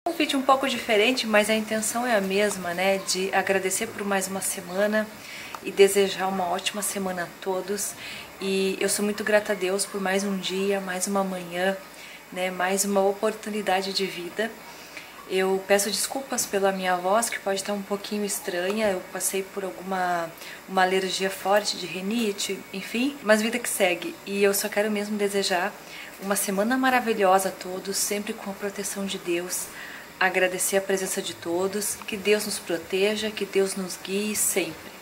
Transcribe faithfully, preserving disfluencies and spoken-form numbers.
Um vídeo um pouco diferente, mas a intenção é a mesma, né? De agradecer por mais uma semana e desejar uma ótima semana a todos. E eu sou muito grata a Deus por mais um dia, mais uma manhã, né? Mais uma oportunidade de vida. Eu peço desculpas pela minha voz, que pode estar um pouquinho estranha. Eu passei por alguma uma alergia forte de rinite, enfim, mas vida que segue. E eu só quero mesmo desejar uma semana maravilhosa a todos, sempre com a proteção de Deus. Agradecer a presença de todos, que Deus nos proteja, que Deus nos guie sempre.